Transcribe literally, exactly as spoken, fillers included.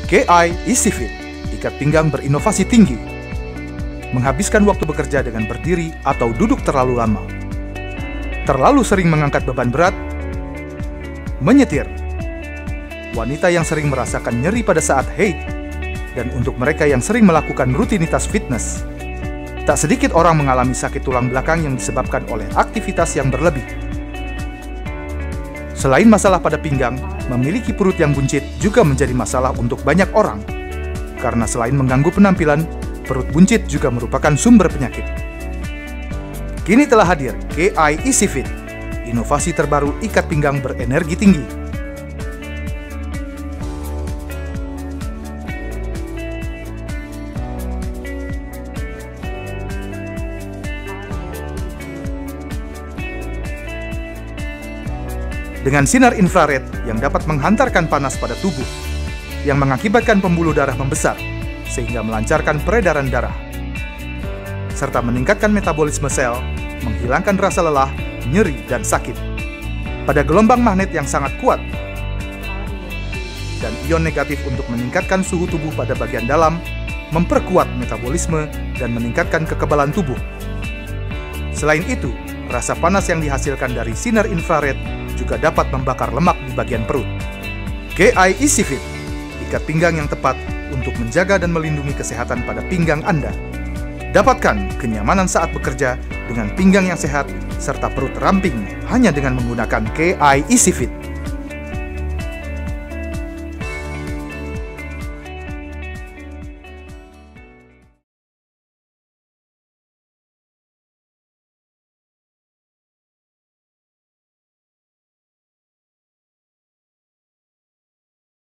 K I Easy Fit, ikat pinggang berinovasi tinggi. Menghabiskan waktu bekerja dengan berdiri atau duduk terlalu lama. Terlalu sering mengangkat beban berat. Menyetir. Wanita yang sering merasakan nyeri pada saat haid. Dan untuk mereka yang sering melakukan rutinitas fitness. Tak sedikit orang mengalami sakit tulang belakang yang disebabkan oleh aktivitas yang berlebih. Selain masalah pada pinggang, memiliki perut yang buncit juga menjadi masalah untuk banyak orang. Karena selain mengganggu penampilan, perut buncit juga merupakan sumber penyakit. Kini telah hadir K I Easy Fit, inovasi terbaru ikat pinggang berenergi tinggi. Dengan sinar infrared yang dapat menghantarkan panas pada tubuh, yang mengakibatkan pembuluh darah membesar, sehingga melancarkan peredaran darah, serta meningkatkan metabolisme sel, menghilangkan rasa lelah, nyeri, dan sakit. Pada gelombang magnet yang sangat kuat, dan ion negatif untuk meningkatkan suhu tubuh pada bagian dalam, memperkuat metabolisme, dan meningkatkan kekebalan tubuh. Selain itu, rasa panas yang dihasilkan dari sinar infrared juga dapat membakar lemak di bagian perut. K I Easy Fit, ikat pinggang yang tepat untuk menjaga dan melindungi kesehatan pada pinggang Anda. Dapatkan kenyamanan saat bekerja dengan pinggang yang sehat serta perut ramping hanya dengan menggunakan K I Easy Fit.